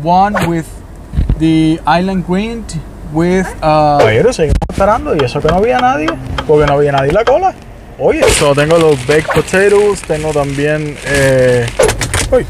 one with the island green with Pero seguimos esperando y eso que no había nadie, porque no había nadie en la cola. Oye, tengo los baked potatoes, tengo también uy.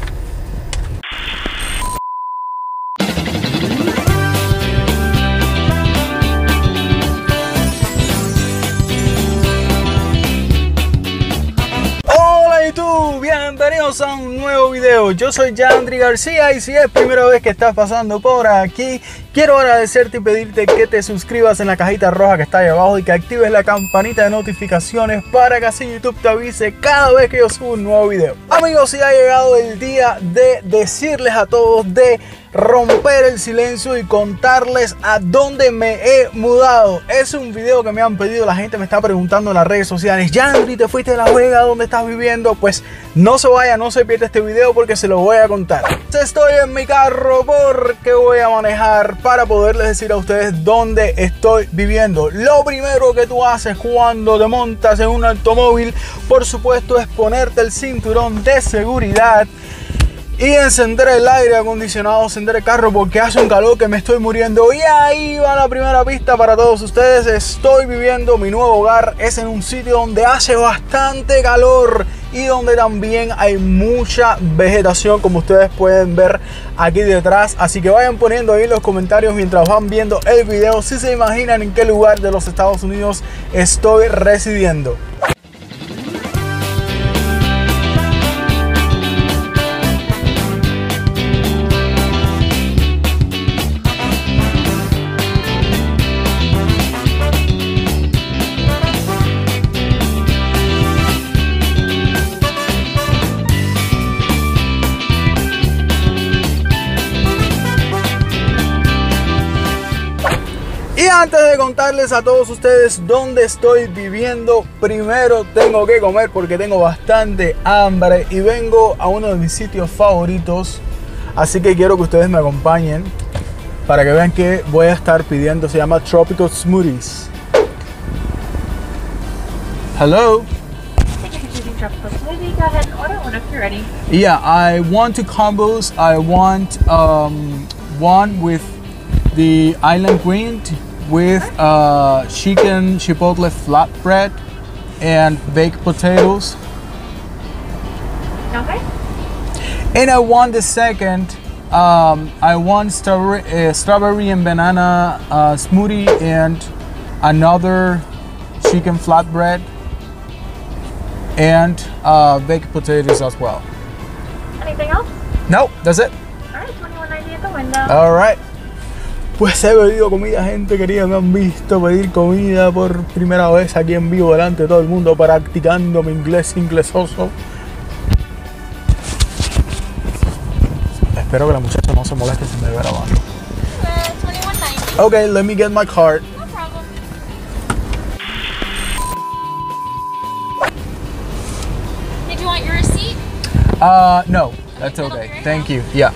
Bienvenidos a un nuevo video. Yo soy Yandri García y si es primera vez que estás pasando por aquí, quiero agradecerte y pedirte que te suscribas en la cajita roja que está ahí abajo y que actives la campanita de notificaciones para que así YouTube te avise cada vez que yo subo un nuevo video. Amigos, si ha llegado el día de decirles a todos de romper el silencio y contarles a dónde me he mudado. Es un video que me han pedido, la gente me está preguntando en las redes sociales: Yandri, ¿te fuiste de La Vega? ¿Dónde estás viviendo? Pues no se vaya, no se pierda este video porque se lo voy a contar. Estoy en mi carro porque voy a manejar para poderles decir a ustedes dónde estoy viviendo. Lo primero que tú haces cuando te montas en un automóvil, por supuesto, es ponerte el cinturón de seguridad y encender el aire acondicionado, encender el carro porque hace un calor que me estoy muriendo. Y ahí va la primera pista para todos ustedes. Estoy viviendo, mi nuevo hogar es en un sitio donde hace bastante calor y donde también hay mucha vegetación, como ustedes pueden ver aquí detrás. Así que vayan poniendo ahí en los comentarios mientras van viendo el video si se imaginan en qué lugar de los Estados Unidos estoy residiendo. Y antes de contarles a todos ustedes dónde estoy viviendo, primero tengo que comer porque tengo bastante hambre y vengo a uno de mis sitios favoritos. Así que quiero que ustedes me acompañen para que vean que voy a estar pidiendo. Se llama Tropical Smoothies. Hello. Tropical smoothie. Go ahead and order whenever you're ready. Yeah, I want two combos. I want one with the island green with chicken chipotle flatbread and baked potatoes. Okay. And I want the second. I want strawberry and banana smoothie and another chicken flatbread and baked potatoes as well. Anything else? No, that's it. All right, $21.90 at the window. All right. Pues he pedido comida, gente querida. Me han visto pedir comida por primera vez aquí en vivo delante de todo el mundo, practicando mi inglés inglesoso. Espero que la muchacha no se moleste si me ve grabando. $21.90. Okay, let me get my card. No problem. Did you want your receipt? No, that's okay. Thank you. Yeah.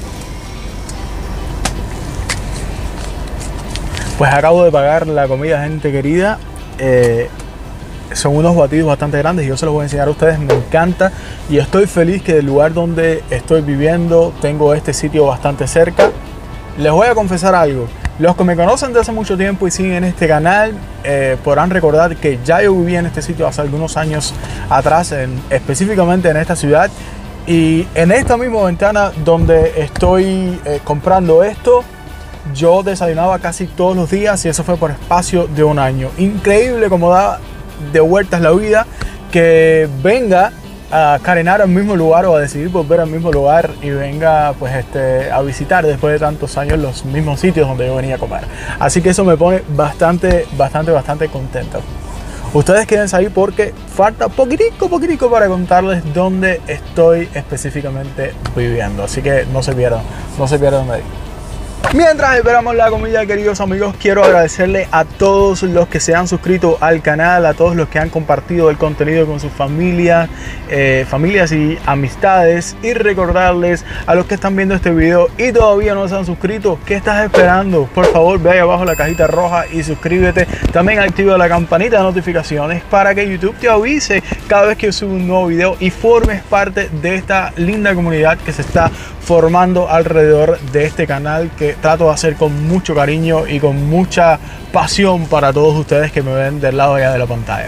Pues acabo de pagar la comida, gente querida. Son unos batidos bastante grandes y yo se los voy a enseñar a ustedes. Me encanta y estoy feliz que del lugar donde estoy viviendo tengo este sitio bastante cerca. Les voy a confesar algo. Los que me conocen de hace mucho tiempo y siguen este canal podrán recordar que ya yo viví en este sitio hace algunos años atrás, específicamente en esta ciudad. Y en esta misma ventana donde estoy comprando esto, yo desayunaba casi todos los días y eso fue por espacio de un año. Increíble cómo da de vueltas la vida que venga a carenar al mismo lugar o a decidir volver al mismo lugar y venga pues a visitar después de tantos años los mismos sitios donde yo venía a comer. Así que eso me pone bastante contento. Ustedes quédense ahí porque falta poquitico para contarles dónde estoy específicamente viviendo. Así que no se pierdan de ahí. Mientras esperamos la comida, queridos amigos, quiero agradecerle a todos los que se han suscrito al canal, a todos los que han compartido el contenido con sus familias y amistades, y recordarles a los que están viendo este video y todavía no se han suscrito, ¿qué estás esperando? Por favor, ve ahí abajo la cajita roja y suscríbete. También activa la campanita de notificaciones para que YouTube te avise cada vez que yo subo un nuevo video y formes parte de esta linda comunidad que se está formando alrededor de este canal, que trato de hacer con mucho cariño y con mucha pasión para todos ustedes que me ven del lado allá de la pantalla.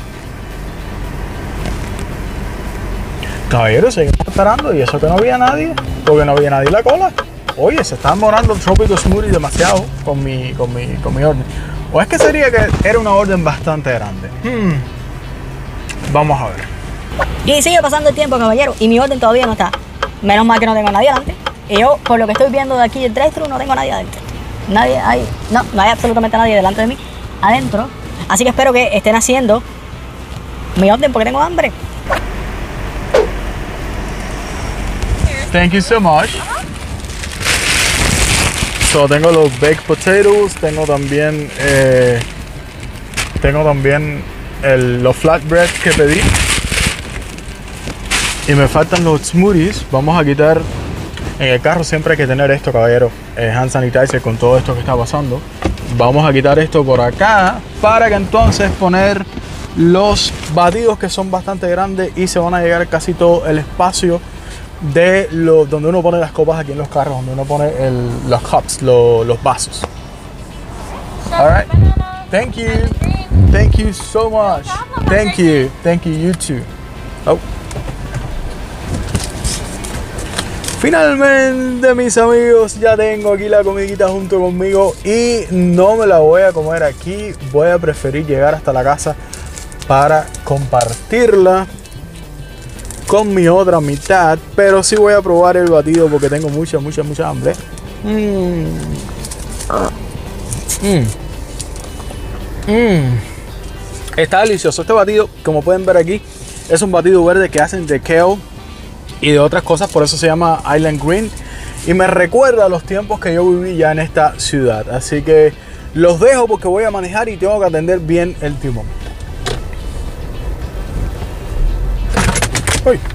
Caballeros, seguimos esperando, y eso que no había nadie, porque no había nadie en la cola. Oye, se está demorando el Tropical Smoothie demasiado con mi orden. O es que sería que era una orden bastante grande. Vamos a ver. Y sigue pasando el tiempo, caballero, y mi orden todavía no está. Menos mal que no tengo a nadie adelante. Y yo, por lo que estoy viendo de aquí el drive-thru, no tengo a nadie adentro. No hay absolutamente nadie delante de mí adentro. Así que espero que estén haciendo mi orden porque tengo hambre. Thank you so much. So, tengo los baked potatoes, tengo también los flatbreads que pedí. Y me faltan los smoothies. Vamos a quitar, en el carro siempre hay que tener esto, caballero, hand sanitizer con todo esto que está pasando. Vamos a quitar esto por acá para que entonces poner los batidos, que son bastante grandes y se van a llegar casi todo el espacio de donde uno pone las copas aquí en los carros, donde uno pone los cups, los vasos. Alright, thank you so much. Thank you, you too. Oh. Finalmente, mis amigos, ya tengo aquí la comidita junto conmigo y no me la voy a comer aquí. Voy a preferir llegar hasta la casa para compartirla con mi otra mitad, pero sí voy a probar el batido porque tengo mucha hambre. Está delicioso este batido. Como pueden ver aquí, es un batido verde que hacen de kale y de otras cosas, por eso se llama Island Green, y me recuerda a los tiempos que yo viví ya en esta ciudad. Así que los dejo porque voy a manejar y tengo que atender bien el timón. Uy.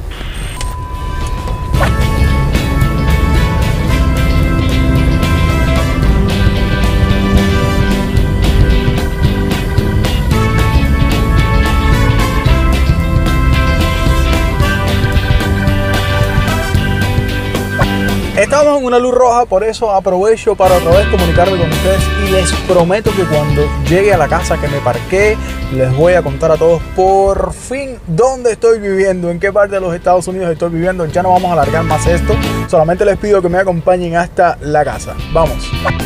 Estamos en una luz roja, por eso aprovecho para otra vez comunicarme con ustedes y les prometo que cuando llegue a la casa que me parqué, les voy a contar a todos por fin dónde estoy viviendo, en qué parte de los Estados Unidos estoy viviendo. Ya no vamos a alargar más esto, solamente les pido que me acompañen hasta la casa. Vamos.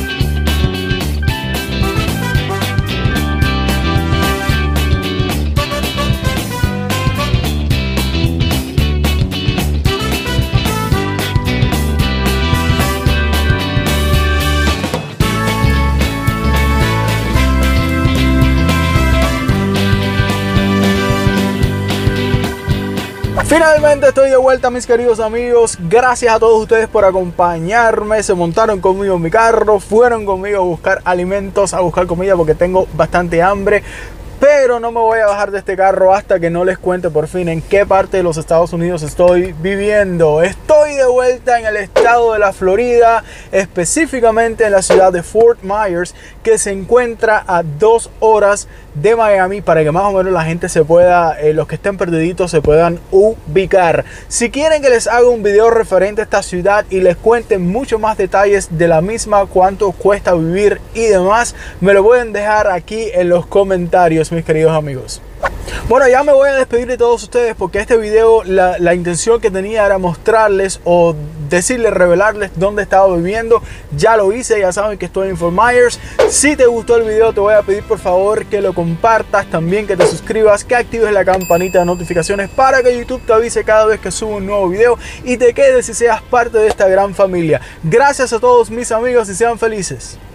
Finalmente estoy de vuelta, mis queridos amigos. Gracias a todos ustedes por acompañarme. Se montaron conmigo en mi carro, fueron conmigo a buscar alimentos, a buscar comida porque tengo bastante hambre. Pero no me voy a bajar de este carro hasta que no les cuente por fin en qué parte de los Estados Unidos estoy viviendo. Estoy de vuelta en el estado de la Florida, específicamente en la ciudad de Fort Myers, que se encuentra a 2 horas de Miami, para que más o menos la gente se pueda, los que estén perdiditos, se puedan ubicar. Si quieren que les haga un video referente a esta ciudad y les cuente mucho más detalles de la misma, cuánto cuesta vivir y demás, me lo pueden dejar aquí en los comentarios, mis queridos amigos. Bueno, ya me voy a despedir de todos ustedes porque este video, la intención que tenía era mostrarles o decirles, revelarles dónde estaba viviendo. Ya lo hice, ya saben que estoy en Fort Myers. Si te gustó el video, te voy a pedir por favor que lo compartas, también que te suscribas, que actives la campanita de notificaciones para que YouTube te avise cada vez que subo un nuevo video y te quedes y seas parte de esta gran familia. Gracias a todos mis amigos y sean felices.